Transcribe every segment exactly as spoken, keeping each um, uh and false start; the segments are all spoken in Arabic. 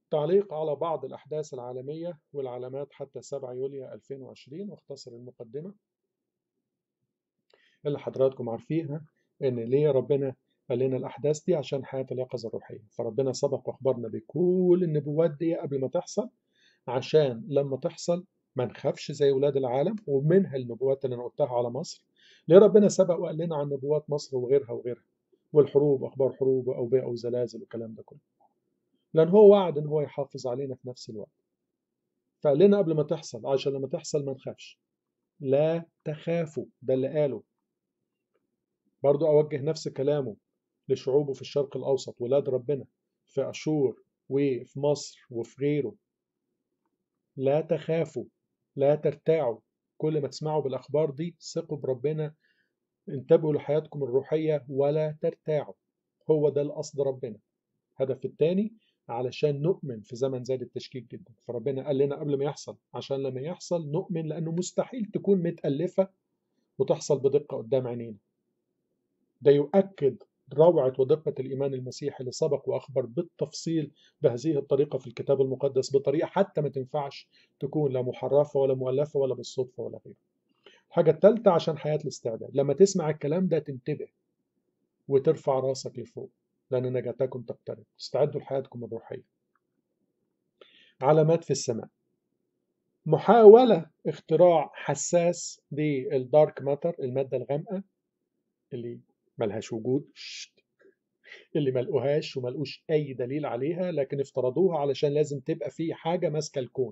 تعليق على بعض الأحداث العالمية والعلامات حتى سبعة يوليو ألفين وعشرين، واختصر المقدمة اللي حضراتكم عارفينها. إن ليه ربنا قال لنا الأحداث دي؟ عشان حياة اليقظة الروحية. فربنا سبق وأخبرنا بكل النبوات دي قبل ما تحصل، عشان لما تحصل ما نخافش زي ولاد العالم. ومنها النبوات اللي أنا قلتها على مصر. ليه ربنا سبق وقال لنا عن نبوات مصر وغيرها وغيرها، والحروب، أخبار حروب وأوبئة وزلازل والكلام ده كله، لأن هو وعد إن هو يحافظ علينا في نفس الوقت. فقال لنا قبل ما تحصل عشان لما تحصل ما نخافش. لا تخافوا، ده اللي قاله. برضو أوجه نفس كلامه لشعوبه في الشرق الأوسط، ولاد ربنا في أشور وفي مصر وفي غيره. لا تخافوا، لا ترتاعوا. كل ما تسمعوا بالأخبار دي ثقوا بربنا، انتبهوا لحياتكم الروحية ولا ترتاعوا. هو ده القصد ربنا. هدف التاني علشان نؤمن في زمن زاد التشكيك جدا. فربنا قال لنا قبل ما يحصل عشان لما يحصل نؤمن، لأنه مستحيل تكون متألفة وتحصل بدقة قدام عينينا. ده يؤكد روعة ودقة الإيمان المسيحي اللي سبق وأخبر بالتفصيل بهذه الطريقة في الكتاب المقدس، بطريقة حتى ما تنفعش تكون لا محرفة ولا مؤلفة ولا بالصدفة ولا غيره. الحاجة الثالثة عشان حياة الاستعداد. لما تسمع الكلام ده تنتبه وترفع راسك لفوق، لأن نجاتكم تقترب. استعدوا لحياتكم الروحية. علامات في السماء. محاولة اختراع حساس للدارك ماتر، المادة الغامقة اللي ملهاش وجود، اللي ملقوهاش وملقوش أي دليل عليها، لكن افترضوها علشان لازم تبقى في حاجة ماسكة الكون.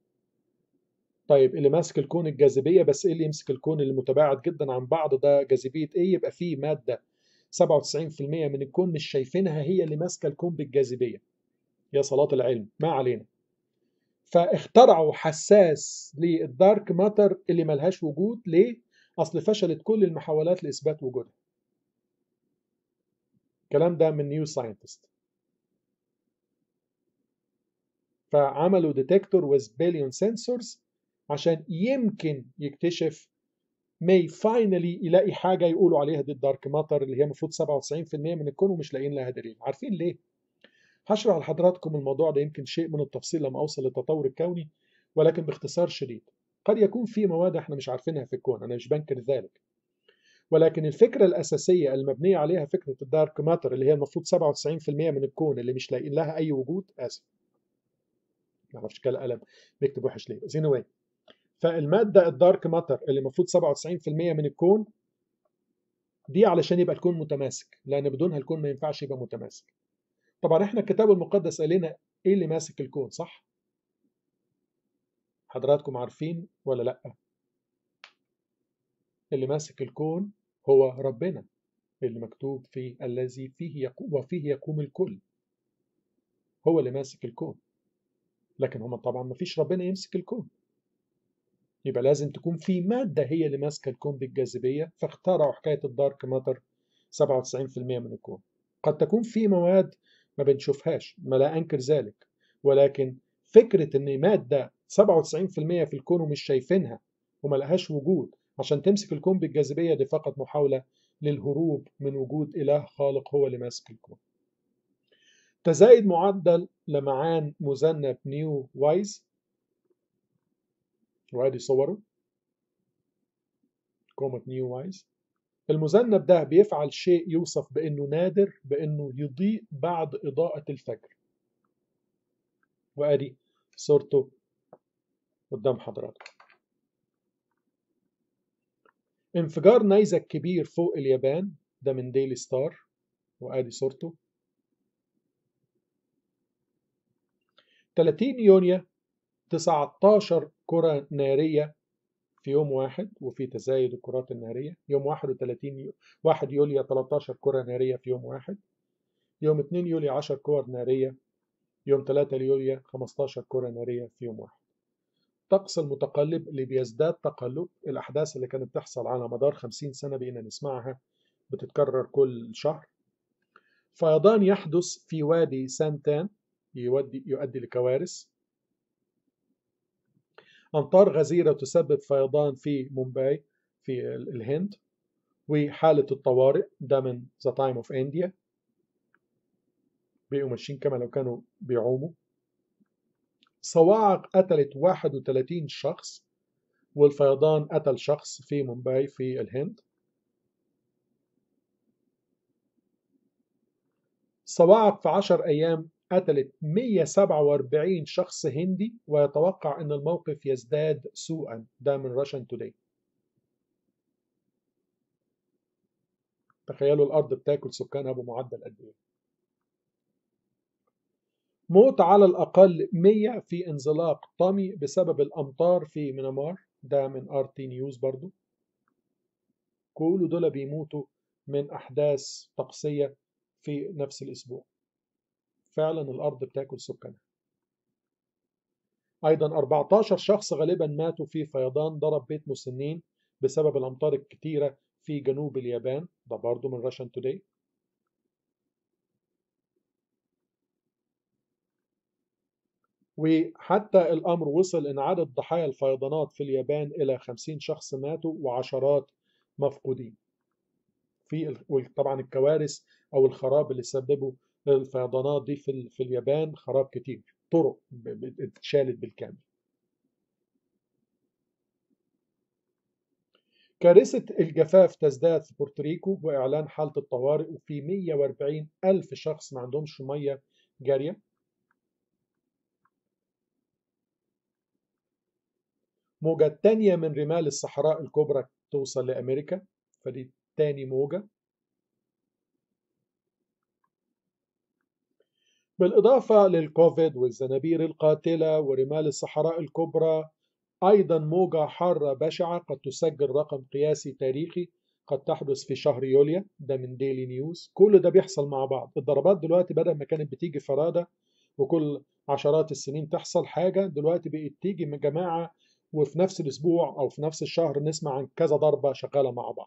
طيب اللي ماسك الكون الجاذبية، بس ايه اللي يمسك الكون اللي متباعد جدا عن بعض ده؟ جاذبية ايه؟ يبقى في مادة سبعة وتسعين في المية من الكون مش شايفينها هي اللي ماسكة الكون بالجاذبية. يا صلاة العلم، ما علينا. فاخترعوا حساس للدارك ماتر اللي ملهاش وجود. ليه؟ أصل فشلت كل المحاولات لإثبات وجودها. الكلام ده من نيو ساينتست. فعملوا ديتكتور with billion sensors عشان يمكن يكتشف may finally يلاقي حاجة يقولوا عليها دي الدارك ماتر اللي هي المفروض سبعة وتسعين في المية من الكون ومش لاقيين لها دليل. عارفين ليه؟ هشرح لحضراتكم الموضوع ده يمكن شيء من التفصيل لما أوصل للتطور الكوني، ولكن باختصار شديد. قد يكون في مواد احنا مش عارفينها في الكون، أنا مش بنكر ذلك، ولكن الفكرة الأساسية المبنية عليها فكرة الدارك ماتر اللي هي المفروض سبعة وتسعين في المية من الكون اللي مش لاقيين لها أي وجود. آسف، ما اعرفش كده قلم بيكتب وحش ليه. بس anyway، فالمادة الدارك ماتر اللي المفروض سبعة وتسعين في المية من الكون دي علشان يبقى الكون متماسك، لأن بدونها الكون ما ينفعش يبقى متماسك. طبعا احنا الكتاب المقدس قال لنا ايه اللي ماسك الكون، صح؟ حضراتكم عارفين ولا لأ؟ اللي ماسك الكون هو ربنا، اللي مكتوب فيه الذي فيه يقوم وفيه يقوم الكل. هو اللي ماسك الكون، لكن هم طبعا ما فيش ربنا يمسك الكون، يبقى لازم تكون في مادة هي اللي ماسكة الكون بالجاذبية. فاخترعوا حكاية الدارك ماتر سبعة وتسعين في المية من الكون. قد تكون في مواد ما بنشوفهاش، ما لا أنكر ذلك، ولكن فكرة إن مادة سبعة وتسعين في المية في الكون ومش شايفينها وما لهاش وجود عشان تمسك الكون بالجاذبية، دي فقط محاولة للهروب من وجود إله خالق هو اللي ماسك الكون. تزايد معدل لمعان مذنب نيو وايز، وادي صوره كومة نيو وايز. المذنب ده بيفعل شيء يوصف بأنه نادر، بأنه يضيء بعد إضاءة الفجر. وأدي صورته قدام حضراتكم. انفجار نيزك كبير فوق اليابان، ده من ديلي ستار، وأدي صورته. ثلاثين يونيو تسعتاشر كرة نارية في يوم واحد، وفي تزايد الكرات النارية. يوم واحد وثلاثين واحد يوليو ثلاثة عشر كرة نارية في يوم واحد. يوم اثنين يوليو عشر كرة نارية. يوم ثلاثة يوليو خمستاشر كرة نارية في يوم واحد. الطقس المتقلب اللي بيزداد تقلب، الأحداث اللي كانت تحصل على مدار خمسين سنة بقينا نسمعها بتتكرر كل شهر. فيضان يحدث في وادي سانتان يؤدي, يؤدي لكوارث. أمطار غزيرة تسبب فيضان في مومباي في الهند. وحالة الطوارئ، ده من ذا تايم اوف انديا، بقوا ماشيين كما لو كانوا بيعوموا. صواعق قتلت واحد وثلاثين شخص، والفيضان قتل شخص في مومباي في الهند. صواعق في عشر أيام قتلت مئة وسبعة وأربعين شخص هندي، ويتوقع أن الموقف يزداد سوءا. ده من راشن توداي. تخيلوا الأرض بتاكل سكانها بمعدل قد إيه. موت على الأقل مئة في انزلاق طمي بسبب الأمطار في ميانمار. ده من ار تي نيوز برضو. كل دول بيموتوا من أحداث طقسية في نفس الأسبوع. فعلا الأرض بتاكل سكانها. أيضا أربعة عشر شخص غالبا ماتوا في فيضان ضرب بيت مسنين بسبب الأمطار الكتيرة في جنوب اليابان. ده برضو من راشن توداي. وحتى الأمر وصل أن عدد ضحايا الفيضانات في اليابان إلى خمسين شخص ماتوا وعشرات مفقودين. في طبعا الكوارث أو الخراب اللي سببه الفيضانات دي في, في اليابان خراب كتير. طرق اتشالت بالكامل. كارثة الجفاف تزداد في بورتوريكو وإعلان حالة الطوارئ، وفي مئة وأربعين ألف شخص ما عندهمش مية جارية. موجة تانية من رمال الصحراء الكبرى توصل لأمريكا، فدي تاني موجة. بالإضافة للكوفيد والزنابير القاتلة ورمال الصحراء الكبرى، أيضا موجة حارة بشعة قد تسجل رقم قياسي تاريخي قد تحدث في شهر يوليو. ده من ديلي نيوز. كل ده بيحصل مع بعض. الضربات دلوقتي بدل ما كانت بتيجي فرادة وكل عشرات السنين تحصل حاجة، دلوقتي بقت تيجي من جماعة، وفي نفس الأسبوع أو في نفس الشهر نسمع عن كذا ضربة شغالة مع بعض.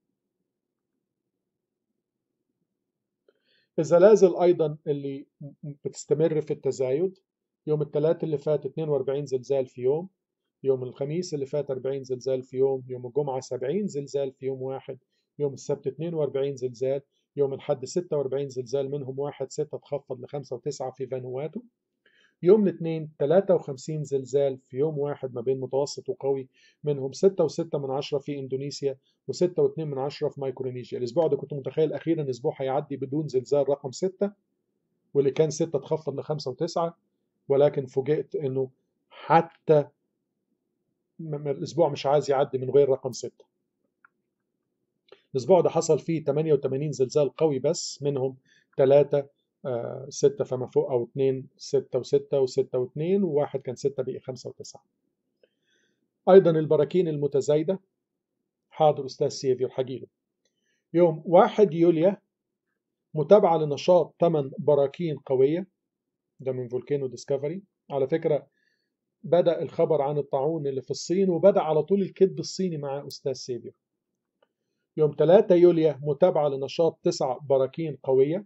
الزلازل أيضا اللي بتستمر في التزايد. يوم الثلاث اللي فات اثنين وأربعين زلزال في يوم. يوم الخميس اللي فات أربعين زلزال في يوم. يوم الجمعة سبعين زلزال في يوم واحد. يوم السبت اثنين وأربعين زلزال. يوم الأحد ستة وأربعين زلزال، منهم واحد ستة تخفض لخمسة وتسعة في فانواتو. يوم الاثنين ثلاثة وخمسين زلزال في يوم واحد ما بين متوسط وقوي، منهم ستة وستة من عشرة في إندونيسيا وستة واثنين من عشرة في مايكرونيسيا. الأسبوع ده كنت متخيل أخيرا أسبوع هيعدي بدون زلزال رقم ستة، واللي كان ستة تخفض لخمسة وتسعة، ولكن فوجئت أنه حتى الأسبوع مش عايز يعدي من غير رقم ستة. الأسبوع ده حصل فيه ثمانية وثمانين زلزال قوي بس، منهم ثلاثة آه ستة فما فوق، أو اثنين ستة وستة وستة واثنين، وواحد كان ستة بقي خمسة وتسعة. أيضا البراكين المتزايدة. حاضر أستاذ سيفير حجيله. يوم واحد يوليو متابعة لنشاط ثمان براكين قوية. ده من فولكانو ديسكفري. على فكرة بدأ الخبر عن الطاعون اللي في الصين، وبدأ على طول الكذب الصيني مع أستاذ سيفير. يوم ثلاثة يوليو متابعة لنشاط تسع براكين قوية.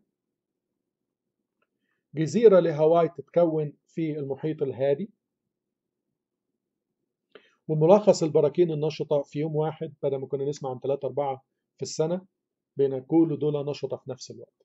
جزيرة لهاواي تتكون في المحيط الهادي. وملخص البراكين النشطة في يوم واحد، بدل ما كنا نسمع عن ثلاثة أربعة في السنة، بين كل دول نشطة في نفس الوقت.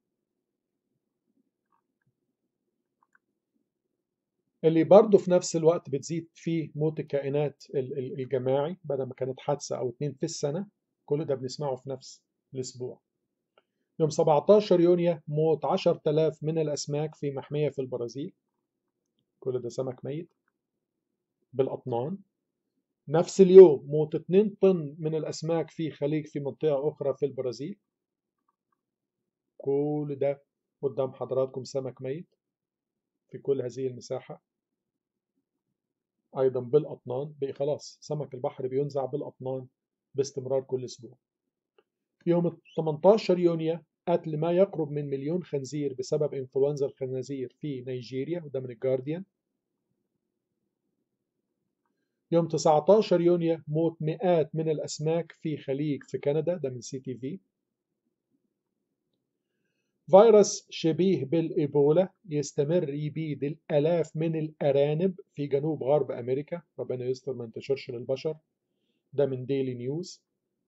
اللي برضه في نفس الوقت بتزيد فيه موت الكائنات الجماعي، بدل ما كانت حادثة أو اتنين في السنة، كل ده بنسمعه في نفس الأسبوع. يوم سبعة عشر يونيو موت عشرة آلاف من الأسماك في محمية في البرازيل. كل ده سمك ميت بالأطنان. نفس اليوم موت اثنين طن من الأسماك في خليج في منطقة أخرى في البرازيل. كل ده قدام حضراتكم سمك ميت في كل هذه المساحة. أيضا بالأطنان، بقي خلاص سمك البحر بينزع بالأطنان باستمرار كل أسبوع. يوم ثمانية عشر يونيو قتل ما يقرب من مليون خنزير بسبب إنفلونزا الخنازير في نيجيريا، وده من الجارديان. يوم تسعة عشر يونيو موت مئات من الأسماك في خليج في كندا، ده من سي تي في. فيروس شبيه بالإيبولا يستمر يبيد الآلاف من الأرانب في جنوب غرب أمريكا، ربنا يستر ما انتشرش للبشر. ده من ديلي نيوز.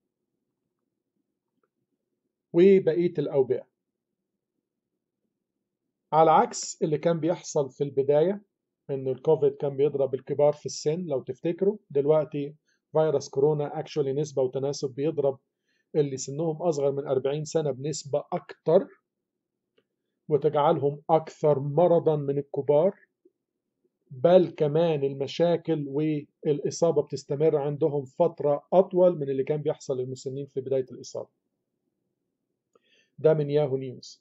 وبقية الأوبئة على عكس اللي كان بيحصل في البداية، إن الكوفيد كان بيضرب الكبار في السن لو تفتكروا. دلوقتي فيروس كورونا اكشولي نسبة وتناسب بيضرب اللي سنهم أصغر من أربعين سنة بنسبة أكتر، وتجعلهم أكثر مرضا من الكبار، بل كمان المشاكل والإصابة بتستمر عندهم فترة أطول من اللي كان بيحصل للمسنين في بداية الإصابة. ده من ياهو نيوز.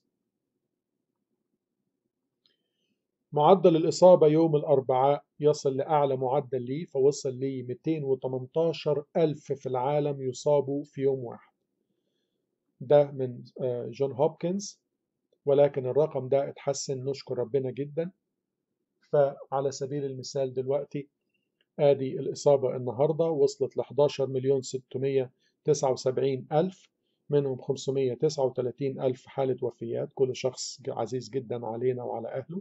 معدل الإصابة يوم الأربعاء يصل لأعلى معدل ليه، فوصل ل مئتين وثمانية عشر ألف في العالم يصابوا في يوم واحد. ده من جون هوبكنز، ولكن الرقم ده اتحسن نشكر ربنا جدا. فعلى سبيل المثال دلوقتي آدي الإصابة النهاردة وصلت ل إحداشر مليون ستمائة وتسعة وسبعين ألف، منهم خمسمائة وتسعة وثلاثين ألف حالة وفيات، كل شخص عزيز جدا علينا وعلى أهله.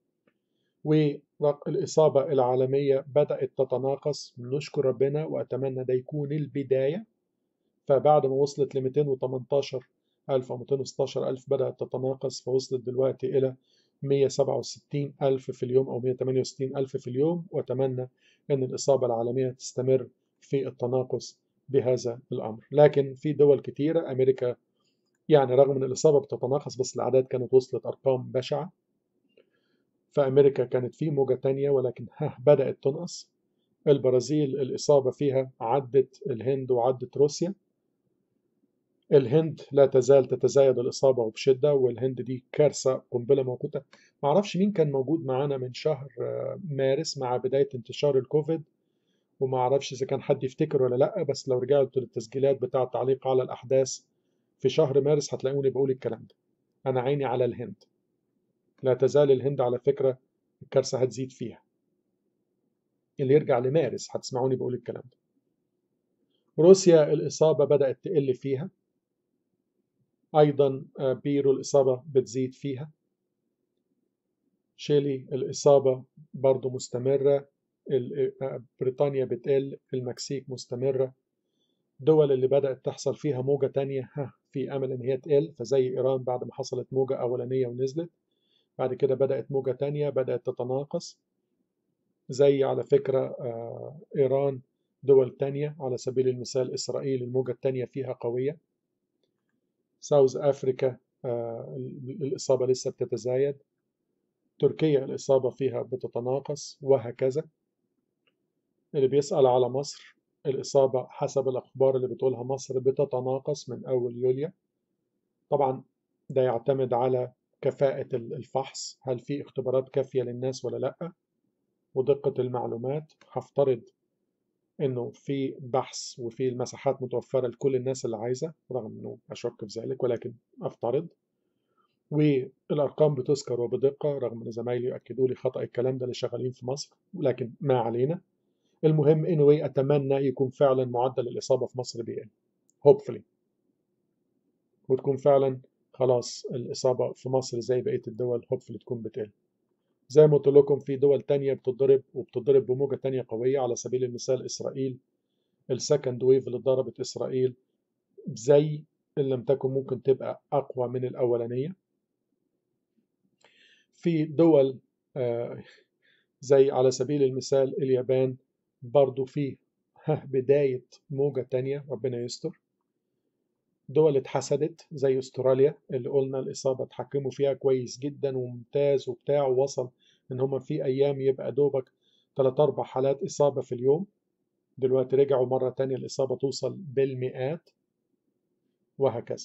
والإصابة العالمية بدأت تتناقص، نشكر ربنا وأتمنى ده يكون البداية. فبعد ما وصلت ل مئتين وثمانية عشر ألف أو مئتين وستاشر ألف بدأت تتناقص، فوصلت دلوقتي إلى مئة وسبعة وستين ألف في اليوم أو مئة وثمانية وستين ألف في اليوم، وأتمنى أن الإصابة العالمية تستمر في التناقص بهذا الأمر. لكن في دول كتيرة، أمريكا يعني رغم أن الإصابة بتتناقص بس الأعداد كانت وصلت أرقام بشعة. فأمريكا كانت في موجة تانية ولكن ها بدأت تنقص. البرازيل الإصابة فيها عدت الهند وعدت روسيا. الهند لا تزال تتزايد الإصابة وبشدة، والهند دي كارثة قنبلة موقوتة. معرفش مين كان موجود معانا من شهر مارس مع بداية انتشار الكوفيد، ومعرفش إذا كان حد يفتكر ولا لأ، بس لو رجعت للتسجيلات بتاع التعليق على الأحداث في شهر مارس هتلاقوني بقول الكلام ده. أنا عيني على الهند، لا تزال الهند على فكرة الكارثة هتزيد فيها. اللي يرجع لمارس هتسمعوني بقول الكلام ده. روسيا الإصابة بدأت تقل فيها أيضا، بيرو الإصابة بتزيد فيها. شيلي الإصابة برضو مستمرة. بريطانيا بتقل، المكسيك مستمرة. دول اللي بدأت تحصل فيها موجة تانية ها في أمل إن هي تقل، فزي إيران بعد ما حصلت موجة أولانية ونزلت، بعد كده بدأت موجة تانية بدأت تتناقص. زي على فكرة إيران، دول تانية على سبيل المثال إسرائيل الموجة التانية فيها قوية. ساوث أفريكا الإصابة لسه بتتزايد. تركيا الإصابة فيها بتتناقص، وهكذا. اللي بيسأل على مصر، الإصابة حسب الأخبار اللي بتقولها مصر بتتناقص من أول يوليو. طبعا ده يعتمد على كفاءة الفحص، هل في اختبارات كافية للناس ولا لأ، ودقة المعلومات. هفترض إنه في بحث وفي المساحات متوفرة لكل الناس اللي عايزة، رغم إنه أشك في ذلك ولكن أفترض. والأرقام بتذكر وبدقة، رغم إن زمايلي يؤكدوا لي خطأ الكلام ده اللي شغالين في مصر، لكن ما علينا. المهم anyway أتمنى يكون فعلا معدل الإصابة في مصر بيقل hopefully، وتكون فعلا خلاص الإصابة في مصر زي بقية الدول hopefully تكون بتقل. زي ما قلت لكم في دول تانية بتضرب وبتضرب بموجة تانية قوية، على سبيل المثال إسرائيل. السكند ويف اللي ضربت إسرائيل زي إن لم تكن ممكن تبقى أقوى من الأولانية. في دول آه زي على سبيل المثال اليابان برضو فيه بداية موجة تانية، ربنا يستر. دول اتحسدت زي استراليا اللي قلنا الإصابة اتحكموا فيها كويس جدا وممتاز وبتاع، ووصل إن هما في أيام يبقى دوبك ثلاث أربع حالات إصابة في اليوم. دلوقتي رجعوا مرة تانية الإصابة توصل بالمئات، وهكذا.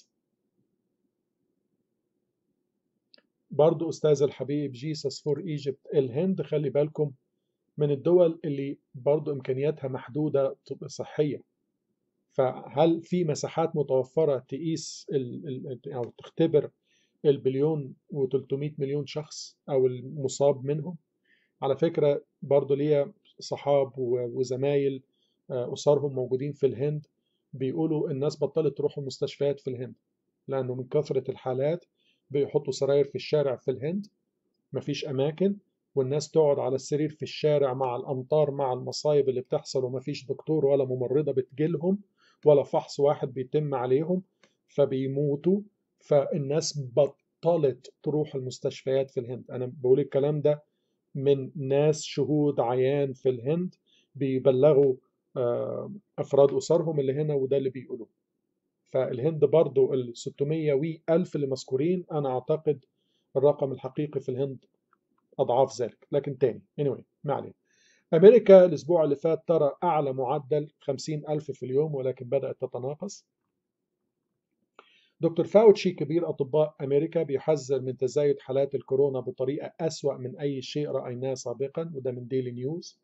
برضو أستاذ الحبيب جيسس فور إيجيبت، الهند خلي بالكم من الدول اللي برضو إمكانياتها محدودة صحية. فهل في مساحات متوفرة تقيس أو تختبر البليون و300 مليون شخص أو المصاب منهم؟ على فكرة برضو ليا صحاب وزمايل أسرهم موجودين في الهند، بيقولوا الناس بطلت تروح المستشفيات في الهند، لأنه من كثرة الحالات بيحطوا سراير في الشارع في الهند، مفيش أماكن، والناس تقعد على السرير في الشارع مع الأمطار مع المصايب اللي بتحصل، ومفيش دكتور ولا ممرضة بتجيلهم ولا فحص واحد بيتم عليهم، فبيموتوا. فالناس بطلت تروح المستشفيات في الهند. أنا بقول الكلام ده من ناس شهود عيان في الهند بيبلغوا أفراد أسرهم اللي هنا، وده اللي بيقولوه. فالهند برضو ال ستمية وألف اللي مذكورين، أنا أعتقد الرقم الحقيقي في الهند أضعاف ذلك، لكن تاني anyway ما علينا. أمريكا الأسبوع اللي فات ترى أعلى معدل خمسين ألف في اليوم، ولكن بدأت تتناقص. دكتور فاوتشي كبير أطباء أمريكا بيحذر من تزايد حالات الكورونا بطريقة أسوأ من أي شيء رأيناه سابقا، وده من ديلي نيوز.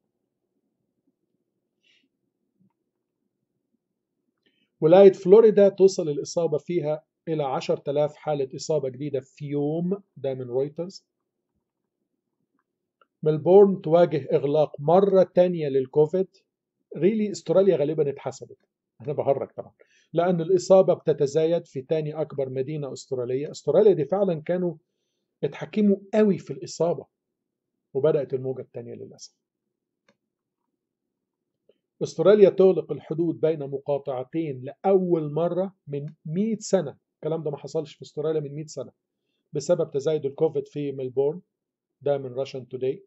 ولاية فلوريدا توصل الإصابة فيها إلى عشرة آلاف حالة إصابة جديدة في يوم، ده من رويترز. ملبورن تواجه إغلاق مرة تانية للكوفيد. ريلي استراليا غالبا اتحسبت، أنا بهرج طبعا، لأن الإصابة بتتزايد في تاني أكبر مدينة أسترالية. أستراليا دي فعلا كانوا اتحكموا قوي في الإصابة، وبدأت الموجة الثانية للأسف. أستراليا تغلق الحدود بين مقاطعتين لأول مرة من مئة سنة، الكلام ده ما حصلش في أستراليا من مئة سنة، بسبب تزايد الكوفيد في ملبورن، ده من راشن توداي.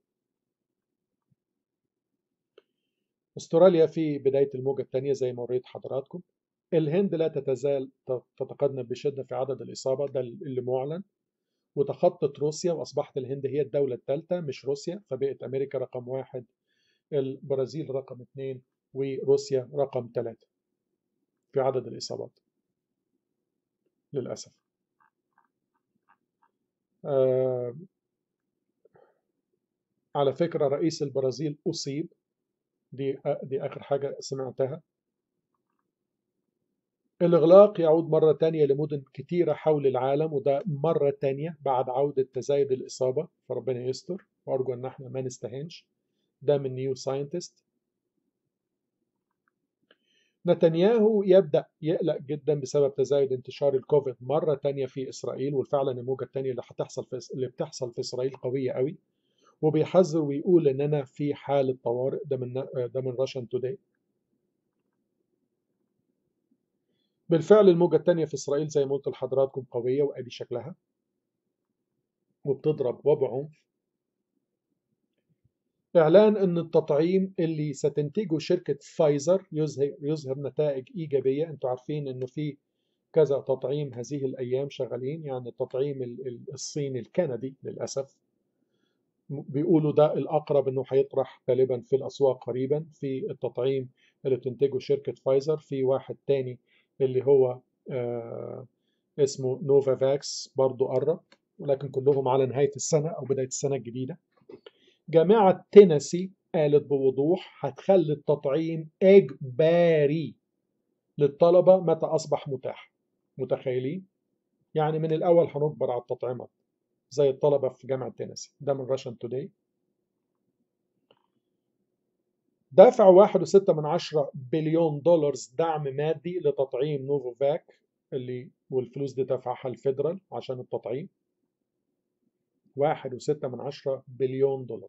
أستراليا في بداية الموجة الثانية زي ما وريت حضراتكم. الهند لا تتزال تتقدم بشدة في عدد الإصابة، ده اللي معلن، وتخطت روسيا، وأصبحت الهند هي الدولة الثالثة مش روسيا، فبقت أمريكا رقم واحد، البرازيل رقم اثنين، وروسيا رقم ثلاثة في عدد الإصابات للأسف. آه على فكرة رئيس البرازيل أصيب، دي, دي آخر حاجة سمعتها. الإغلاق يعود مرة تانية لمدن كتيرة حول العالم، وده مرة تانية بعد عودة تزايد الإصابة، فربنا يستر، وأرجو أن احنا ما نستهنش. ده من نيو ساينتست. نتنياهو يبدأ يقلق جدا بسبب تزايد انتشار الكوفيد مرة تانية في إسرائيل، وفعلا الموجة التانية اللي هتحصل في اللي بتحصل في إسرائيل قوية قوي، وبيحذر ويقول إننا في حالة طوارئ، ده من ده من راشن توداي. بالفعل الموجة الثانية في إسرائيل زي ما قلت لحضراتكم قوية، وأدي شكلها، وبتضرب وبعنف. إعلان أن التطعيم اللي ستنتجه شركة فايزر يظهر, يظهر نتائج إيجابية. أنتوا عارفين أنه في كذا تطعيم هذه الأيام شغالين، يعني التطعيم الصيني الكندي للأسف بيقولوا ده الأقرب أنه هيطرح غالبا في الأسواق قريبا. في التطعيم اللي بتنتجه شركة فايزر، في واحد تاني اللي هو آه اسمه نوفا فاكس برضو قرب، ولكن كلهم على نهاية السنة أو بداية السنة الجديدة. جامعة تينيسي قالت بوضوح هتخلي التطعيم إجباري للطلبة متى أصبح متاح. متخيلين؟ يعني من الأول هنجبر على التطعيمات زي الطلبة في جامعة تينيسي. ده من راشن توداي. دافع واحد وستة من عشرة بليون دولار دعم مادي لتطعيم نوفوفاك، اللي والفلوس دي دفعها الفيدرال عشان التطعيم. واحد وستة من عشرة بليون دولار.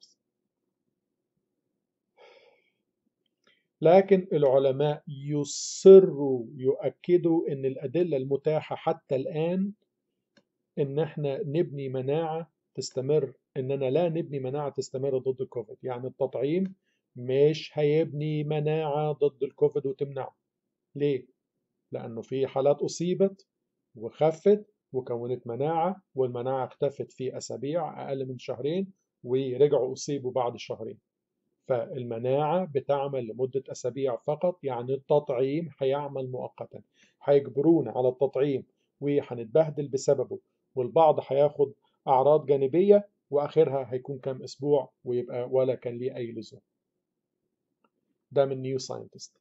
لكن العلماء يصروا يؤكدوا ان الأدلة المتاحة حتى الآن ان احنا نبني مناعة تستمر، اننا لا نبني مناعة تستمر ضد الكوفيد. يعني التطعيم مش هيبني مناعة ضد الكوفيد وتمنعه. ليه؟ لأنه في حالات أصيبت وخفت وكونت مناعة، والمناعة اختفت في أسابيع أقل من شهرين، ورجعوا أصيبوا بعد شهرين. فالمناعة بتعمل لمدة أسابيع فقط، يعني التطعيم هيعمل مؤقتا. هيجبرونا على التطعيم وهنتبهدل بسببه، والبعض هياخد أعراض جانبية، وآخرها هيكون كام أسبوع ويبقى ولا كان ليه أي لزوم. ده من نيو ساينتست.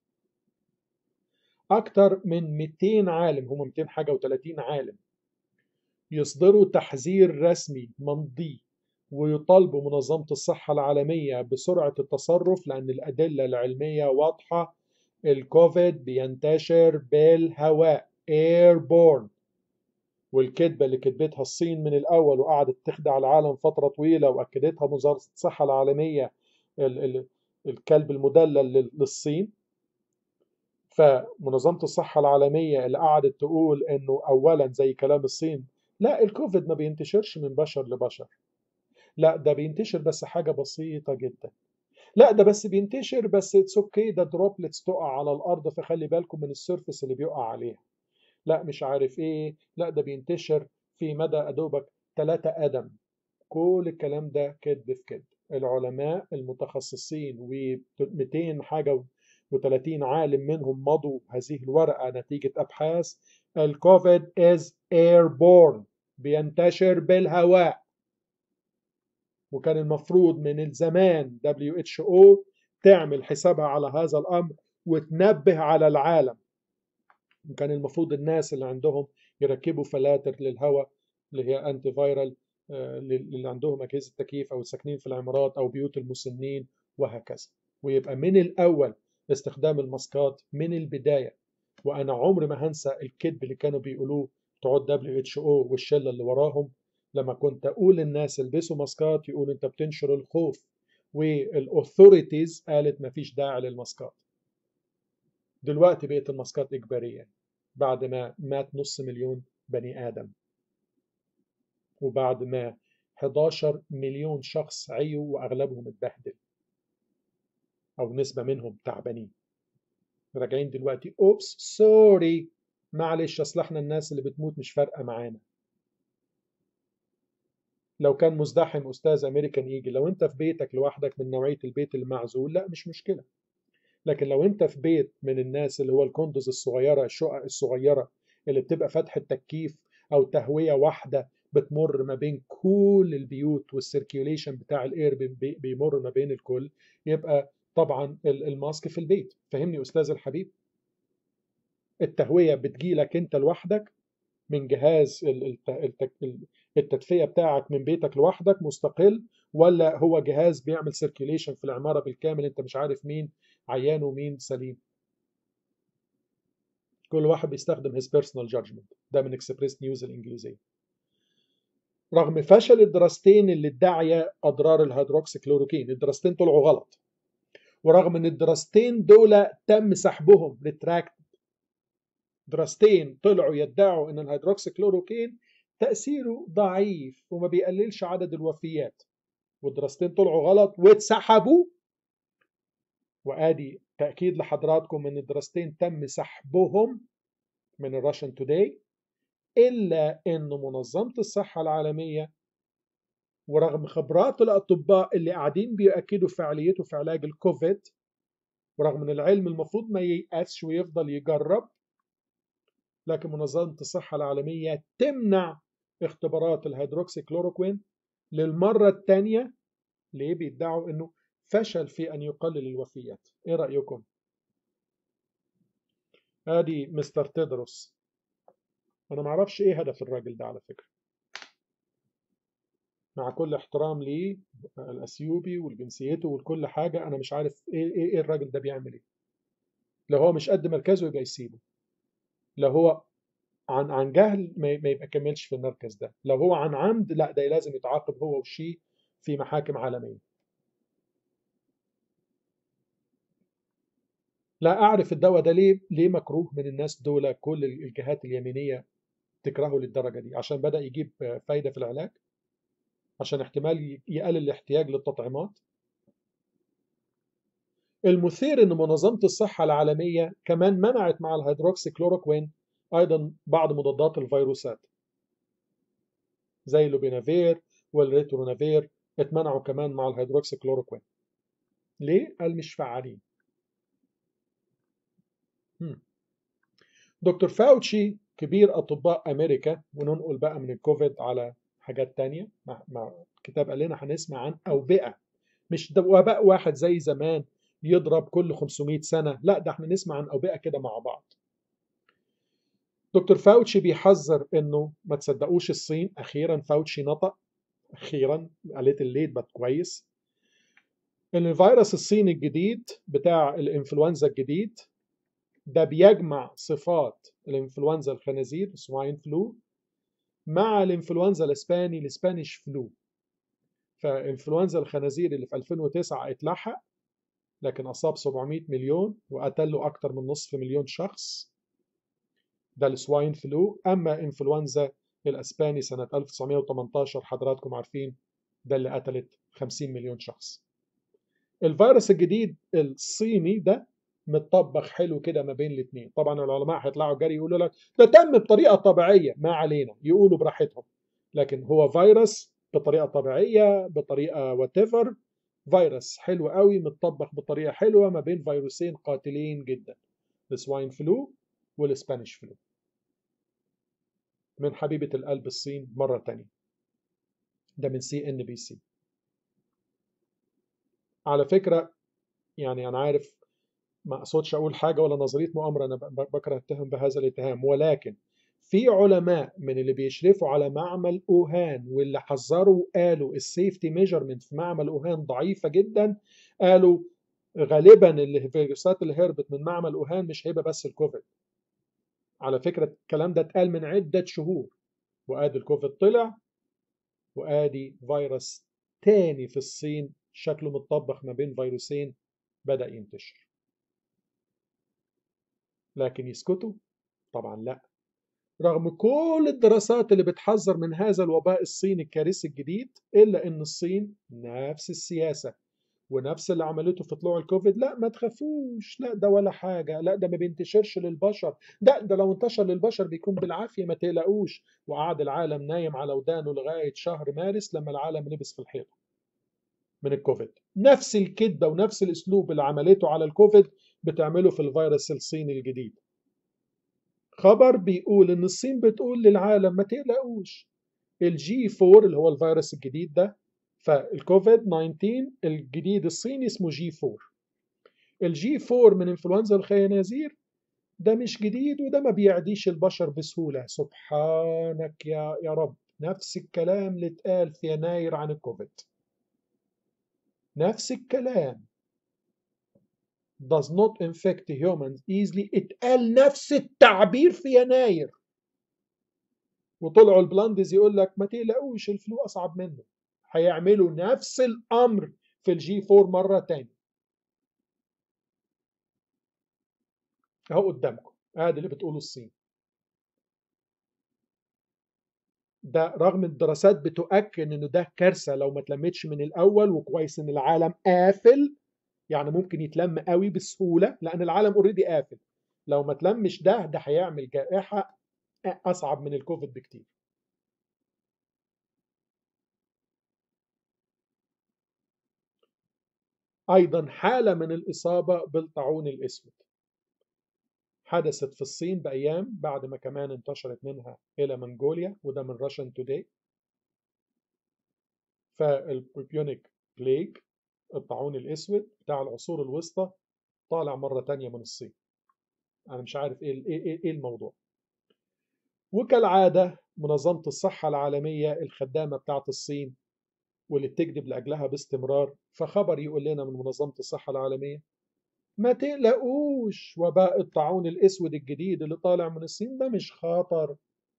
أكثر من مئتين عالم، هم مئتين حاجة و30 عالم، يصدروا تحذير رسمي ممضي ويطالبوا منظمة الصحة العالمية بسرعة التصرف، لأن الأدلة العلمية واضحة. الكوفيد بينتشر بالهواء airborne، والكذبة اللي كذبتها الصين من الأول وقعدت تخدع العالم فترة طويلة، وأكدتها منظمة الصحة العالمية الكلب المدلل للصين. فمنظمة الصحة العالمية اللي قعدت تقول انه اولا زي كلام الصين، لا الكوفيد ما بينتشرش من بشر لبشر، لا ده بينتشر بس حاجة بسيطة جدا. لا ده بس بينتشر بس اتس اوكي، ده دروبلتس تقع على الارض فخلي بالكم من السيرفس اللي بيقع عليها. لا مش عارف ايه، لا ده بينتشر في مدى ادوبك ثلاثة قدم. كل الكلام ده كذب في كذب. العلماء المتخصصين و200 حاجة و30 عالم منهم مضوا هذه الورقة نتيجة أبحاث. الكوفيد is airborne، بينتشر بالهواء. وكان المفروض من الزمان دبليو اتش او تعمل حسابها على هذا الأمر وتنبه على العالم. وكان المفروض الناس اللي عندهم يركبوا فلاتر للهواء اللي هي انتي فايرال، اللي عندهم اجهزه تكييف او الساكنين في العمارات او بيوت المسنين وهكذا. ويبقى من الاول استخدام الماسكات من البدايه. وانا عمري ما هنسى الكذب اللي كانوا بيقولوه بتوع دبليو اتش او والشله اللي وراهم. لما كنت اقول للناس البسوا ماسكات يقول انت بتنشر الخوف، والاثوريتيز قالت ما فيش داعي للماسكات. دلوقتي بقت الماسكات إجبارية بعد ما مات نص مليون بني آدم، وبعد ما حداشر مليون شخص عيوا وأغلبهم اتبهدل أو نسبة منهم تعبانين. راجعين دلوقتي أوبس سوري معلش أصل احنا الناس اللي بتموت مش فارقة معانا. لو كان مزدحم أستاذ أمريكان يجي، لو أنت في بيتك لوحدك من نوعية البيت المعزول لا مش مشكلة. لكن لو انت في بيت من الناس اللي هو الكوندوز الصغيرة، الشقق الصغيرة اللي بتبقى فتحة تكييف او تهوية واحدة بتمر ما بين كل البيوت والسيركيوليشن بتاع الاير بيمر ما بين الكل، يبقى طبعا الماسك في البيت. فهمني استاذ الحبيب، التهوية بتجيلك انت لوحدك من جهاز التدفئة بتاعك من بيتك لوحدك مستقل، ولا هو جهاز بيعمل سيركيوليشن في العمارة بالكامل انت مش عارف مين عيان ومين سليم. كل واحد بيستخدم his personal judgment. ده من اكسبريس نيوز الإنجليزية. رغم فشل الدراستين اللي ادعيا أضرار الهيدروكسيكلوروكين، الدراستين طلعوا غلط. ورغم ان الدراستين دول تم سحبهم ريتراكت، دراستين طلعوا يدعوا ان الهيدروكسيكلوروكين تأثيره ضعيف وما بيقللش عدد الوفيات، والدراستين طلعوا غلط واتسحبوا. وادي تأكيد لحضراتكم ان الدراستين تم سحبهم من الراشن توداي. إلا أن منظمة الصحة العالمية ورغم خبرات الأطباء اللي قاعدين بيأكدوا فعاليته في علاج الكوفيد، ورغم أن العلم المفروض ما ييأسش ويفضل يجرب، لكن منظمة الصحة العالمية تمنع اختبارات الهيدروكسيكلوروكوين للمرة الثانية. ليه؟ بيدعوا أنه فشل في أن يقلل الوفيات. إيه رأيكم؟ هذه مستر تيدروس. أنا معرفش إيه هدف الراجل ده على فكرة، مع كل احترام ليه الأثيوبي والجنسيته وكل حاجة. أنا مش عارف إيه, إيه, إيه الراجل ده بيعمل إيه. لو هو مش قد مركزه يبقى يسيبه. لو هو عن عن جهل ما ما يبقى كملش في المركز ده. لو هو عن عمد لا ده لازم يتعاقب هو وشي في محاكم عالمية. لا أعرف الدواء ده ليه ليه مكروه من الناس دول. كل الجهات اليمينية تكرهه للدرجة دي عشان بدأ يجيب فايدة في العلاج، عشان احتمال يقلل الاحتياج للتطعيمات. المثير أن منظمة الصحة العالمية كمان منعت مع الهيدروكسيكلوروكوين أيضا بعض مضادات الفيروسات زي اللوبينافير والريترونافير، اتمنعوا كمان مع الهيدروكسيكلوروكوين. ليه؟ قال مش فعالين. هم. دكتور فاوتشي كبير أطباء أمريكا، وننقل بقى من الكوفيد على حاجات تانية. مع مع كتاب قال لنا هنسمع عن أوبئة، مش وباء واحد زي زمان يضرب كل خمسمائة سنة، لا ده احنا نسمع عن أوبئة كده مع بعض. دكتور فاوتشي بيحذر انه ما تصدقوش الصين. اخيرا فاوتشي نطق، اخيرا قالت الليت بقت كويس. ان الفيروس الصيني الجديد بتاع الانفلونزا الجديد ده بيجمع صفات الانفلونزا الخنازير سواين فلو مع الانفلونزا الاسباني الاسبانيش فلو. فانفلونزا الخنازير اللي في ألفين وتسعة اتلحق لكن اصاب سبعمائة مليون وقتله اكتر من نصف مليون شخص، ده السواين فلو. اما انفلونزا الاسباني سنه ألف وتسعمائة وثمانية عشر حضراتكم عارفين ده اللي قتلت خمسين مليون شخص. الفيروس الجديد الصيني ده متطبخ حلو كده ما بين الاثنين. طبعا العلماء هيطلعوا جري يقولوا لك ده تم بطريقه طبيعيه، ما علينا، يقولوا براحتهم، لكن هو فيروس بطريقه طبيعيه، بطريقه وات ايفر، فيروس حلو قوي متطبخ بطريقه حلوه ما بين فيروسين قاتلين جدا، السواين فلو والسبانيش فلو. من حبيبه القلب الصين مره تانية. ده من سي ان بي سي. على فكره يعني انا عارف ما اقصدش اقول حاجه ولا نظريه مؤامره، انا بكره اتهم بهذا الاتهام، ولكن في علماء من اللي بيشرفوا على معمل اوهان واللي حذروا قالوا السيفتي ميجرمنت في معمل اوهان ضعيفه جدا، قالوا غالبا الفيروسات اللي هربت من معمل اوهان مش هيبقى بس الكوفيد. على فكره الكلام ده اتقال من عده شهور، وادي الكوفيد طلع، وادي فيروس تاني في الصين شكله متطبخ ما بين فيروسين بدأ ينتشر. لكن يسكتوا؟ طبعا لا. رغم كل الدراسات اللي بتحذر من هذا الوباء الصيني الكارثي الجديد، إلا إن الصين نفس السياسة ونفس اللي عملته في طلوع الكوفيد، لا ما تخافوش، لا ده ولا حاجة، لا ده ما بينتشرش للبشر، ده ده لو انتشر للبشر بيكون بالعافية، ما تقلقوش. وقعد العالم نايم على ودانه لغاية شهر مارس لما العالم لبس في الحيطة من الكوفيد. نفس الكذبة ونفس الأسلوب اللي عملته على الكوفيد بتعمله في الفيروس الصيني الجديد. خبر بيقول ان الصين بتقول للعالم ما تقلقوش، الجي فور اللي هو الفيروس الجديد ده، فالكوفيد تسعة عشر الجديد الصيني اسمه جي فور. الجي فور من انفلونزا الخنازير، ده مش جديد وده ما بيعديش البشر بسهولة. سبحانك يا يا رب، نفس الكلام اللي اتقال في يناير عن الكوفيد، نفس الكلام. does not infect humans easily، اتقال نفس التعبير في يناير، وطلعوا البلاندز يقول لك ما تقلقوش الفلو اصعب منه. هيعملوا نفس الامر في الجي فور مره تاني. اهو قدامكم ادي اللي بتقوله الصين. ده رغم الدراسات بتؤكد انه ده كارثه لو ما اتلمتش من الاول، وكويس ان العالم قافل، يعني ممكن يتلم قوي بسهوله لان العالم اوريدي قافل. لو ما تلمش ده ده هيعمل جائحه اصعب من الكوفيد بكتير. ايضا حاله من الاصابه بالطاعون الاسود حدثت في الصين بأيام بعد ما كمان انتشرت منها إلى منغوليا، وده من راشن توداي. فالبيونيك بليج، الطاعون الأسود بتاع العصور الوسطى، طالع مرة تانية من الصين. أنا مش عارف إيه إيه إيه الموضوع. وكالعادة منظمة الصحة العالمية الخدامة بتاعت الصين واللي بتكذب لأجلها باستمرار، فخبر يقول لنا من منظمة الصحة العالمية ما تقلقوش، وباء الطاعون الأسود الجديد اللي طالع من الصين ده مش خطر،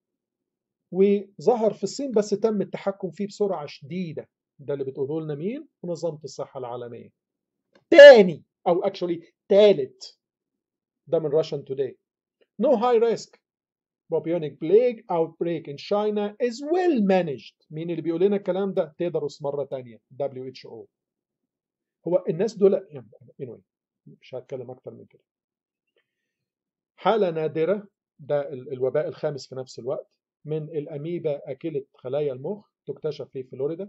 وظهر في الصين بس تم التحكم فيه بسرعة شديدة. ده اللي بتقوله لنا مين؟ منظمة الصحة العالمية. تاني أو actually تالت، ده من Russian Today. No high risk bubonic plague outbreak in China is well managed. مين اللي بيقول لنا الكلام ده؟ تدرس مرة تانية دبليو اتش او. هو الناس دول يعني anyway مش هتكلم أكتر من كده. حالة نادرة، ده الوباء الخامس في نفس الوقت، من الأميبا أكلة خلايا المخ، تكتشف في فلوريدا.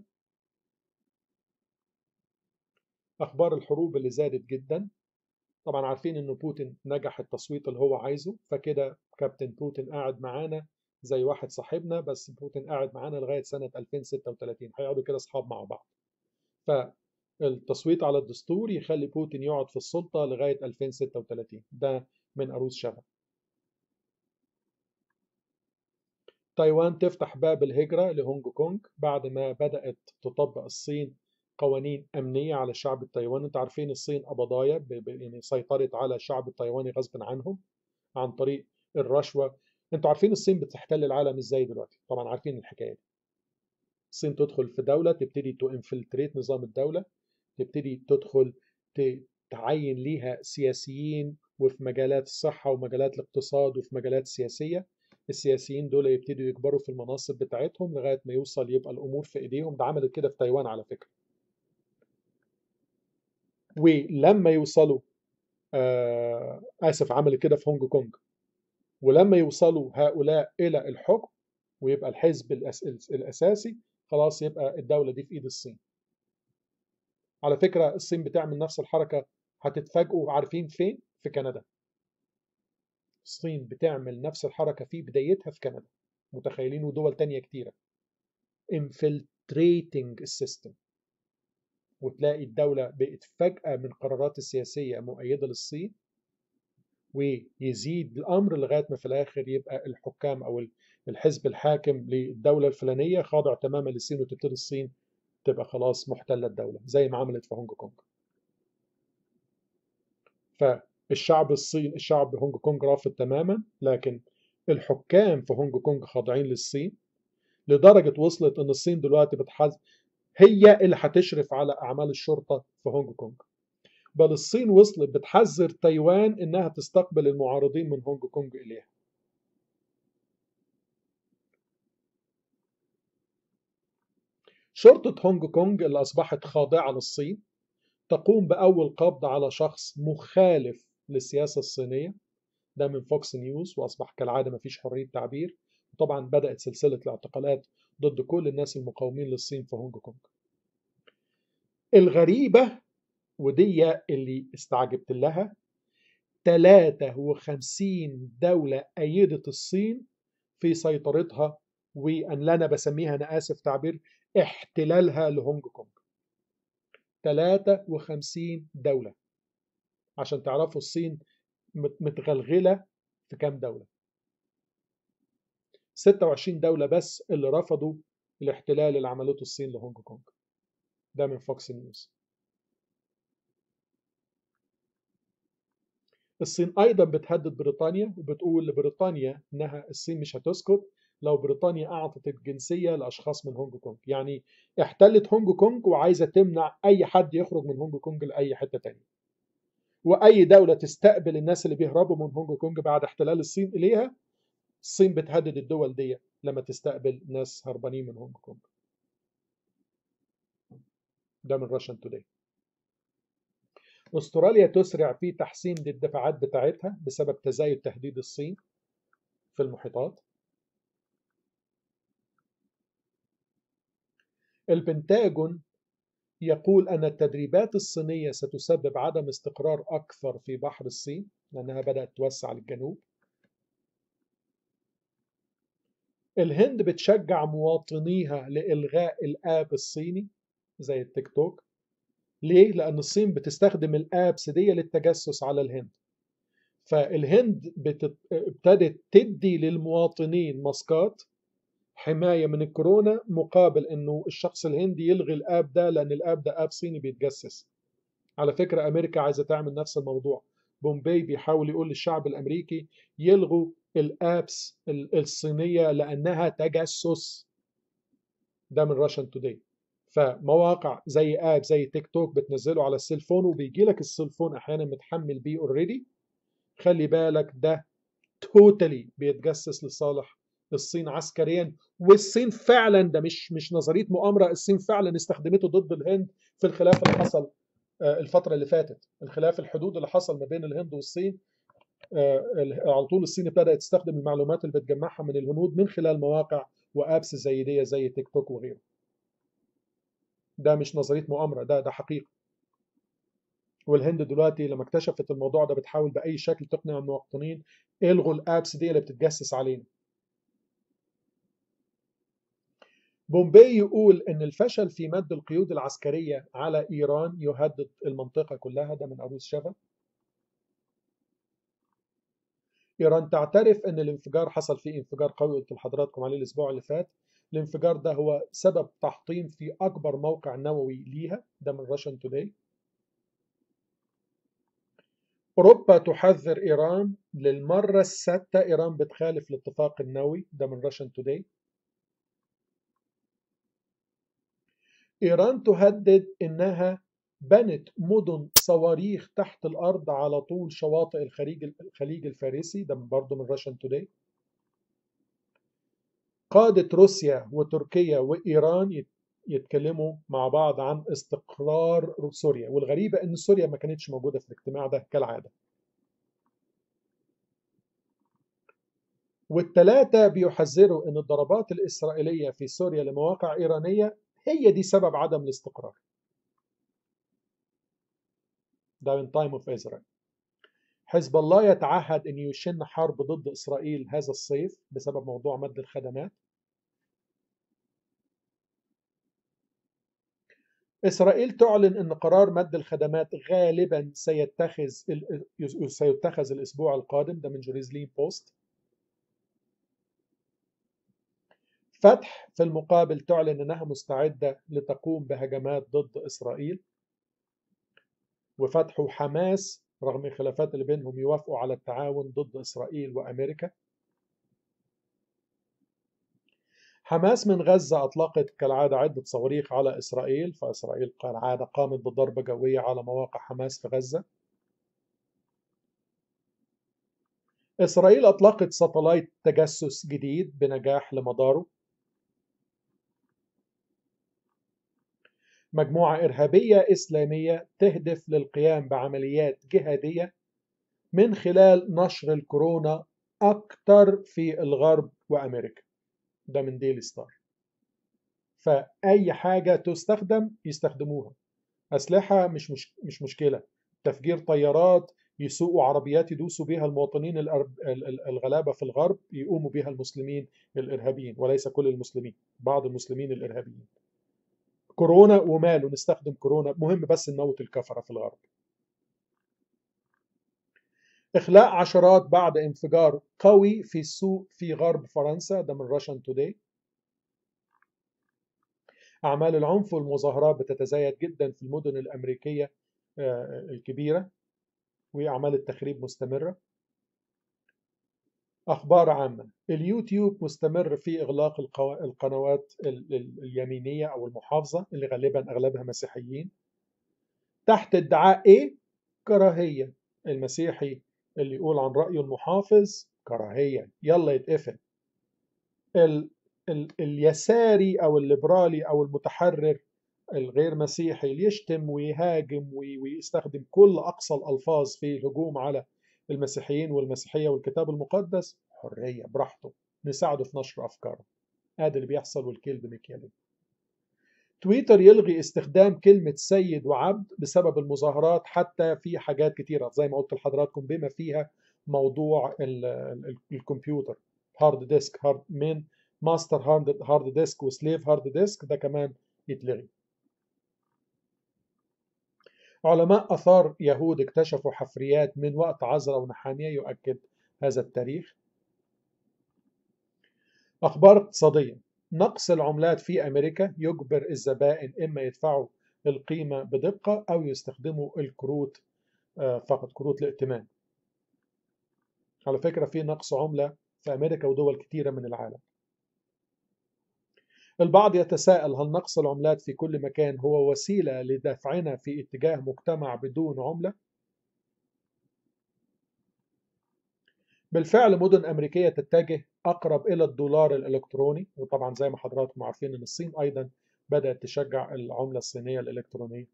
أخبار الحروب اللي زادت جدا. طبعا عارفين إنه بوتين نجح التصويت اللي هو عايزه، فكده كابتن بوتين قاعد معانا زي واحد صاحبنا، بس بوتين قاعد معانا لغاية سنة ألفين وستة وثلاثين، هيقعدوا كده أصحاب مع بعض. فالتصويت على الدستور يخلي بوتين يقعد في السلطة لغاية ألفين وستة وثلاثين، ده من أروس شبه. تايوان تفتح باب الهجرة لهونج كونج بعد ما بدأت تطبق الصين قوانين أمنية على الشعب التايواني. انتوا عارفين الصين قبضايا يعني سيطرت على الشعب التايواني غصب عنهم عن طريق الرشوة. انتوا عارفين الصين بتحتل العالم ازاي دلوقتي، طبعا عارفين الحكاية دي. الصين تدخل في دولة تبتدي تو انفلتريت نظام الدولة، تبتدي تدخل تعين ليها سياسيين، وفي مجالات الصحة ومجالات الاقتصاد وفي مجالات سياسية، السياسيين دول يبتدوا يكبروا في المناصب بتاعتهم لغاية ما يوصل يبقى الأمور في إيديهم. ده عملت كده في تايوان على فكرة. ولما يوصلوا آه آسف عملت كده في هونج كونج. ولما يوصلوا هؤلاء إلى الحكم ويبقى الحزب الأس- الأساسي، خلاص يبقى الدولة دي في إيد الصين. على فكرة الصين بتعمل نفس الحركة، هتتفاجئوا عارفين فين؟ في كندا. الصين بتعمل نفس الحركة في بدايتها في كندا، متخيلين؟ ودول تانية كتيرة infiltrating السيستم. وتلاقي الدولة بقت فجأة من قرارات السياسية مؤيدة للصين، ويزيد الأمر لغاية ما في الآخر يبقى الحكام أو الحزب الحاكم للدولة الفلانية خاضع تماما للصين، وتبتدي الصين تبقى خلاص محتلة الدولة زي ما عملت في هونج كونج. فالشعب الصين الشعب هونج كونج رافض تماما، لكن الحكام في هونج كونج خاضعين للصين، لدرجة وصلت ان الصين دلوقتي بتحز هي اللي هتشرف على اعمال الشرطة في هونج كونج. بل الصين وصلت بتحذر تايوان انها تستقبل المعارضين من هونج كونج اليها. شرطة هونج كونج اللي اصبحت خاضعة للصين تقوم باول قبض على شخص مخالف للسياسة الصينية. ده من فوكس نيوز، واصبح كالعادة مفيش حرية تعبير. طبعا بدأت سلسلة الاعتقالات ضد كل الناس المقاومين للصين في هونج كونج. الغريبة ودي اللي استعجبت لها، ثلاثة وخمسين دولة أيدت الصين في سيطرتها وأن لا أنا بسميها، أنا آسف تعبير، احتلالها لهونج كونج. ثلاثة وخمسين دولة. عشان تعرفوا الصين متغلغلة في كام دولة. ستة وعشرين دولة بس اللي رفضوا الاحتلال اللي عملته الصين لهونج كونج. ده من فوكس نيوز. الصين أيضا بتهدد بريطانيا وبتقول لبريطانيا إنها الصين مش هتسكت لو بريطانيا أعطت الجنسية لأشخاص من هونج كونج. يعني احتلت هونج كونج وعايزة تمنع أي حد يخرج من هونج كونج لأي حتة تانية. وأي دولة تستقبل الناس اللي بيهربوا من هونج كونج بعد احتلال الصين إليها، الصين بتهدد الدول دي لما تستقبل ناس هربانين من هونج كونج. ده من راشن توداي. استراليا تسرع في تحسين الدفاعات بتاعتها بسبب تزايد تهديد الصين في المحيطات. البنتاجون يقول أن التدريبات الصينية ستسبب عدم استقرار أكثر في بحر الصين لأنها بدأت توسع للجنوب. الهند بتشجع مواطنيها لإلغاء الآب الصيني زي التيك توك. ليه؟ لأن الصين بتستخدم الآبس دي للتجسس على الهند. فالهند بتت... ابتدت تدي للمواطنين ماسكات حماية من الكورونا مقابل انه الشخص الهندي يلغي الاب ده، لان الاب ده اب صيني بيتجسس. على فكرة امريكا عايزة تعمل نفس الموضوع. بومبي بيحاول يقول للشعب الامريكي يلغوا الابس الصينية لانها تجسس. ده من راشن توداي. فمواقع زي اب زي تيك توك بتنزله على السيلفون وبيجي لك السيلفون احيانا متحمل بيه اوريدي. خلي بالك ده توتالي بيتجسس لصالح الصين عسكريا. والصين فعلا، ده مش مش نظريه مؤامره، الصين فعلا استخدمته ضد الهند في الخلاف اللي حصل الفتره اللي فاتت. الخلاف الحدود اللي حصل ما بين الهند والصين، على طول الصين ابتدت تستخدم المعلومات اللي بتجمعها من الهنود من خلال مواقع وابس زي دي زي تيك توك وغيره. ده مش نظريه مؤامره، ده ده حقيقه. والهند دلوقتي لما اكتشفت الموضوع ده بتحاول باي شكل تقنع المواطنين الغوا الابس دي اللي بتتجسس علينا. بومبي يقول ان الفشل في مد القيود العسكرية على ايران يهدد المنطقة كلها. ده من أروس شفا. ايران تعترف ان الانفجار حصل فيه انفجار قوي، قلت لحضراتكم عليه الاسبوع اللي فات. الانفجار ده هو سبب تحطيم في اكبر موقع نووي ليها. ده من راشن توداي. اوروبا تحذر ايران للمرة السادسة ايران بتخالف الاتفاق النووي. ده من راشن توداي. إيران تهدد إنها بنت مدن صواريخ تحت الأرض على طول شواطئ الخليج الخليج الفارسي. ده برضه من راشن توداي. قادة روسيا وتركيا وإيران يتكلموا مع بعض عن استقرار سوريا، والغريبة إن سوريا ما كانتش موجودة في الاجتماع ده كالعادة. والثلاثة بيحذروا إن الضربات الإسرائيلية في سوريا لمواقع إيرانية هي دي سبب عدم الاستقرار. ده من تايم اوف إسرائيل. حزب الله يتعهد أن يشن حرب ضد إسرائيل هذا الصيف بسبب موضوع مد الخدمات. إسرائيل تعلن أن قرار مد الخدمات غالبا سيتخذ سيتخذ الأسبوع القادم. ده من جوريزلين بوست. فتح في المقابل تعلن أنها مستعدة لتقوم بهجمات ضد إسرائيل. وفتح وحماس رغم الخلافات اللي بينهم يوافقوا على التعاون ضد إسرائيل وأمريكا. حماس من غزة أطلقت كالعادة عدة صواريخ على إسرائيل، فإسرائيل كالعادة قامت بضربة جوية على مواقع حماس في غزة. إسرائيل أطلقت ساتلايت تجسس جديد بنجاح لمداره. مجموعة إرهابية إسلامية تهدف للقيام بعمليات جهادية من خلال نشر الكورونا أكثر في الغرب وأمريكا. ده من ديلي ستار. فأي حاجة تستخدم يستخدموها. أسلحة مش, مش, مش مشكلة. تفجير طيارات، يسوقوا عربيات يدوسوا بها المواطنين الغلابة في الغرب، يقوموا بها المسلمين الإرهابيين، وليس كل المسلمين، بعض المسلمين الإرهابيين. كورونا وماله، نستخدم كورونا، مهم بس نموت الكفرة في الغرب. إخلاء عشرات بعد انفجار قوي في السوق في غرب فرنسا. ده من راشن توداي. أعمال العنف والمظاهرات بتتزايد جدا في المدن الأمريكية الكبيرة، وأعمال التخريب مستمرة. أخبار عامة. اليوتيوب مستمر في إغلاق القنوات اليمينية أو المحافظة اللي غالبا أغلبها مسيحيين تحت ادعاء إيه؟ كراهية. المسيحي اللي يقول عن رأيه المحافظ كراهية، يلا يتقفل. ال ال اليساري أو الليبرالي أو المتحرر الغير مسيحي اللي يشتم ويهاجم ويستخدم كل أقصى الألفاظ في الهجوم على المسيحيين والمسيحية والكتاب المقدس، حرية براحته، نساعده في نشر أفكاره. هذا اللي بيحصل، والكيل بمكيالين. تويتر يلغي استخدام كلمة سيد وعبد بسبب المظاهرات، حتى في حاجات كتيرة زي ما قلت لحضراتكم بما فيها موضوع ال ال الكمبيوتر، هارد ديسك، هارد من ماستر هارد هارد ديسك وسليف هارد ديسك، ده كمان يتلغي. علماء آثار يهود اكتشفوا حفريات من وقت عزرا ونحامية يؤكد هذا التاريخ. أخبار اقتصادية. نقص العملات في أمريكا يجبر الزبائن إما يدفعوا القيمة بدقة أو يستخدموا الكروت فقط، كروت الائتمان. على فكرة في نقص عملة في أمريكا ودول كثيرة من العالم. البعض يتساءل هل نقص العملات في كل مكان هو وسيلة لدفعنا في اتجاه مجتمع بدون عملة؟ بالفعل مدن أمريكية تتجه أقرب إلى الدولار الإلكتروني، وطبعا زي ما حضراتكم عارفين أن الصين أيضا بدأت تشجع العملة الصينية الإلكترونية.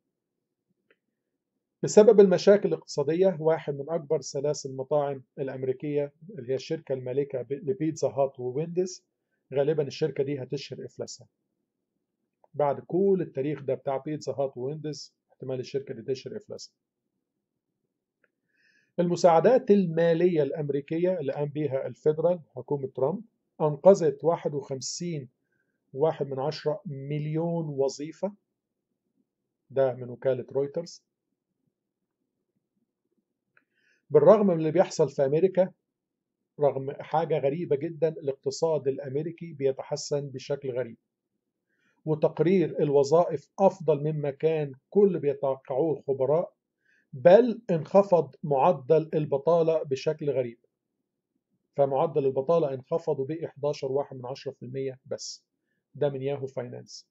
بسبب المشاكل الاقتصادية، واحد من أكبر سلاسل المطاعم الأمريكية اللي هي الشركة المالكة لبيتزا هات ووينديز، غالبا الشركة دي هتشهر إفلاسها. بعد كل التاريخ ده بتاع بيتزا هات ووينديز، احتمال الشركة دي تشهر إفلاسها. المساعدات المالية الأمريكية اللي قام بها الفيدرال حكومة ترامب أنقذت واحد وخمسين واحد من عشرة مليون وظيفة. ده من وكالة رويترز. بالرغم من اللي بيحصل في أمريكا، رغم حاجة غريبة جدا، الاقتصاد الأمريكي بيتحسن بشكل غريب، وتقرير الوظائف أفضل مما كان كل بيتوقعوه الخبراء، بل انخفض معدل البطالة بشكل غريب. فمعدل البطالة انخفض ب إحدى عشر واحد من عشرة في المية بس. ده من ياهو فاينانس.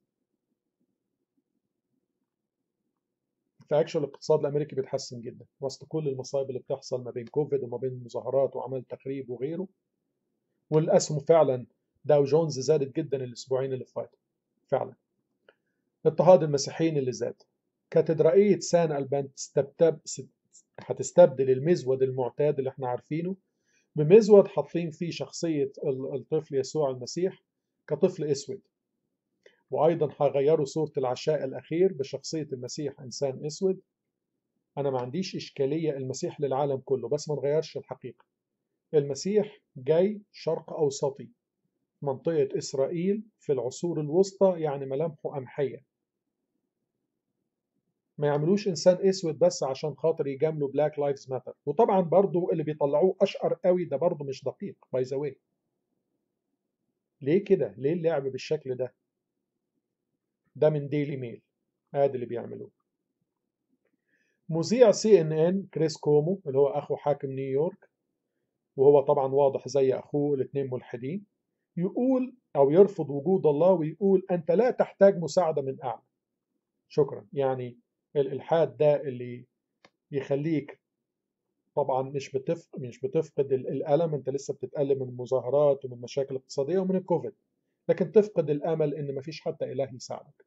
فاكشوال الاقتصاد الامريكي بيتحسن جدا وسط كل المصايب اللي بتحصل ما بين كوفيد وما بين المظاهرات وعمل تخريب وغيره. والاسهم فعلا داو جونز زادت جدا الأسبوعين اللي فاتوا فعلا. اضطهاد المسيحيين اللي زاد. كاتدرائية سان ألبان تستبتب هتستبدل المزود المعتاد اللي احنا عارفينه بمزود حاطين فيه شخصية الطفل يسوع المسيح كطفل أسود. وأيضا هغيروا صورة العشاء الأخير بشخصية المسيح إنسان أسود. أنا ما عنديش إشكالية، المسيح للعالم كله، بس ما نغيرش الحقيقة. المسيح جاي شرق أوسطي، منطقة إسرائيل في العصور الوسطى، يعني ملامحه قمحية. ما يعملوش إنسان أسود بس عشان خاطر يجاملوا بلاك لايفز ماتر. وطبعا برضو اللي بيطلعوه أشقر قوي ده برضو مش دقيق باي ذا واي. ليه كده؟ ليه اللعب بالشكل ده؟ ده من ديلي ميل، ادي اللي بيعملوه. مذيع سي ان ان كريس كومو اللي هو اخو حاكم نيويورك، وهو طبعا واضح زي اخوه الاثنين ملحدين، يقول او يرفض وجود الله ويقول انت لا تحتاج مساعدة من اعلى. شكرا. يعني الالحاد ده اللي يخليك طبعا مش بتفقد مش بتفقد الالم، انت لسه بتتألم من المظاهرات ومن مشاكل اقتصادية ومن الكوفيد، لكن تفقد الامل ان مفيش حتى اله يساعدك.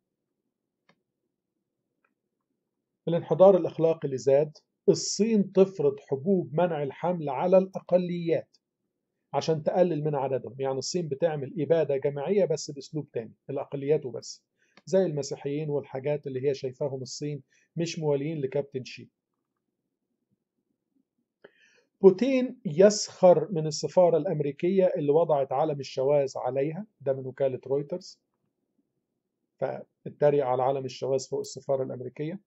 الانحدار الأخلاقي اللي زاد. الصين تفرض حبوب منع الحمل على الأقليات عشان تقلل من عددهم. يعني الصين بتعمل إبادة جماعية بس بأسلوب تاني، الأقليات وبس، زي المسيحيين والحاجات اللي هي شايفاهم الصين مش موالين لكابتن شي. بوتين يسخر من السفارة الأمريكية اللي وضعت علم الشواذ عليها، ده من وكالة رويترز، فاتريق على علم الشواذ فوق السفارة الأمريكية.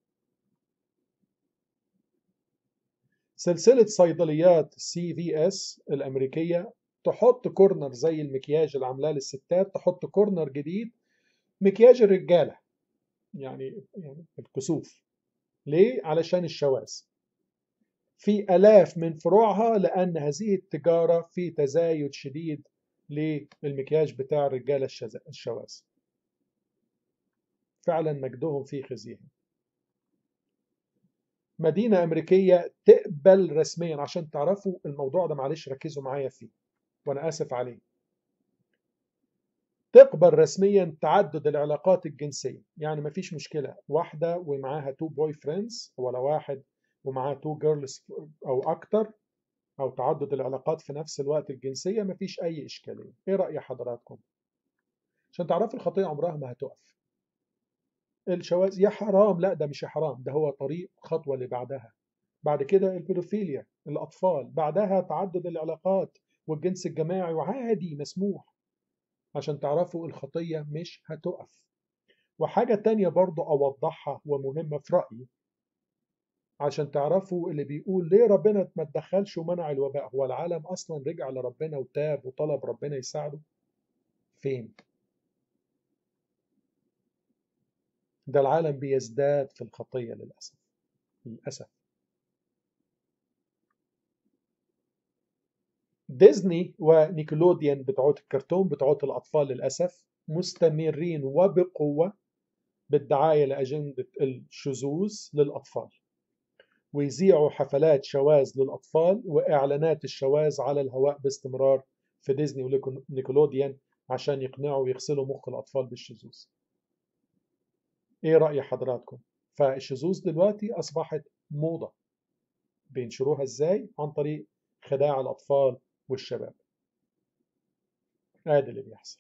سلسلة صيدليات سي في اس الأمريكية تحط كورنر زي المكياج اللي عاملاه للستات، تحط كورنر جديد مكياج الرجالة، يعني يعني الكسوف. ليه؟ علشان الشواذ. في آلاف من فروعها، لأن هذه التجارة في تزايد شديد للمكياج بتاع الرجالة الشواذ. فعلا مجدهم في خزيهم. مدينة أمريكية تقبل رسميا، عشان تعرفوا الموضوع ده معلش ركزوا معايا فيه وأنا آسف عليه، تقبل رسميا تعدد العلاقات الجنسية. يعني مفيش مشكلة واحدة ومعاها تو بوي فريندز، ولا واحد ومعاه تو جيرلز أو أكتر، أو تعدد العلاقات في نفس الوقت الجنسية، مفيش أي إشكالية. إيه رأي حضراتكم؟ عشان تعرفوا الخطية عمرها ما هتقف. الشواذ يا حرام، لا ده مش حرام، ده هو طريق خطوة اللي بعدها. بعد كده البيدوفيليا الأطفال، بعدها تعدد العلاقات والجنس الجماعي، وعادي مسموح. عشان تعرفوا الخطية مش هتقف. وحاجة تانية برضو أوضحها ومهمة في رأيي، عشان تعرفوا اللي بيقول ليه ربنا ما تدخلش ومنع الوباء، هو العالم أصلا رجع لربنا وتاب وطلب ربنا يساعده؟ فين؟ ده العالم بيزداد في الخطية للأسف. للأسف. ديزني ونيكلوديان بتوعت الكرتون بتوعت الأطفال للأسف مستمرين وبقوة بالدعاية لأجندة الشذوذ للأطفال، ويذيعوا حفلات شواذ للأطفال وإعلانات الشواذ على الهواء باستمرار في ديزني ونيكولوديان عشان يقنعوا ويغسلوا مخ الأطفال بالشذوذ. إيه رأي حضراتكم؟ فالشذوذ دلوقتي أصبحت موضة. بينشروها إزاي؟ عن طريق خداع الأطفال والشباب. هذا اللي بيحصل.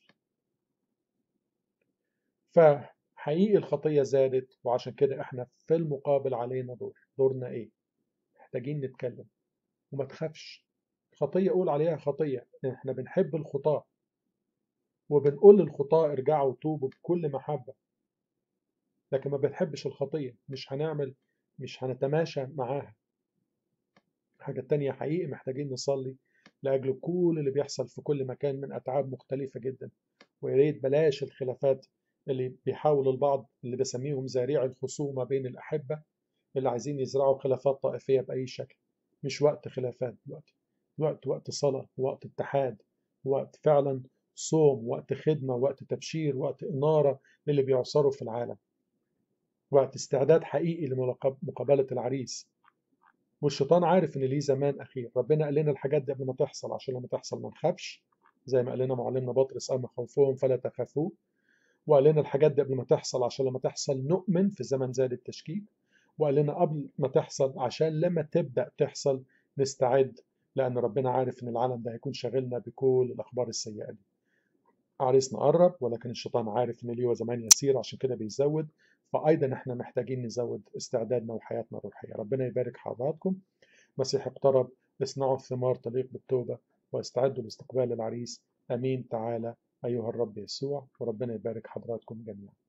فحقيقي الخطية زادت، وعشان كده احنا في المقابل علينا دور. دورنا ايه؟ محتاجين نتكلم. وما تخافش، خطية قول عليها خطية. احنا بنحب الخطاة وبنقول للخطاة ارجعوا وتوبوا بكل محبة، لكن ما بنحبش الخطية، مش هنعمل مش هنتماشى معاها. حاجة تانية، حقيقي محتاجين نصلي لأجل كل اللي بيحصل في كل مكان من أتعاب مختلفة جدا. ويا ريت بلاش الخلافات اللي بيحاول البعض اللي بسميهم زارعي الخصومة بين الأحبة، اللي عايزين يزرعوا خلافات طائفية بأي شكل. مش وقت خلافات دلوقتي، وقت وقت صلاة، وقت اتحاد، وقت فعلا صوم، وقت خدمة، وقت تبشير، وقت إنارة للي بيعصروا في العالم، وقت استعداد حقيقي لمقابلة العريس. والشيطان عارف إن ليه زمان أخير. ربنا قال لنا الحاجات دي قبل ما تحصل عشان لما تحصل ما نخافش زي ما قال لنا معلمنا بطرس: أما خوفهم فلا تخافوا. وقال لنا الحاجات دي قبل ما تحصل عشان لما تحصل نؤمن في زمن زاد التشكيك، وقال لنا قبل ما تحصل عشان لما تبدأ تحصل نستعد، لأن ربنا عارف إن العالم ده هيكون شاغلنا بكل الأخبار السيئة دي. عريسنا قرب، ولكن الشيطان عارف إن ليه زمان يسير، عشان كده بيزود. فأيضا إحنا محتاجين نزود استعدادنا وحياتنا الروحية. ربنا يبارك حضراتكم. مسيح اقترب، اصنعوا الثمار تليق بالتوبة، واستعدوا لاستقبال العريس. أمين. تعالى أيها الرب يسوع. وربنا يبارك حضراتكم جميعا.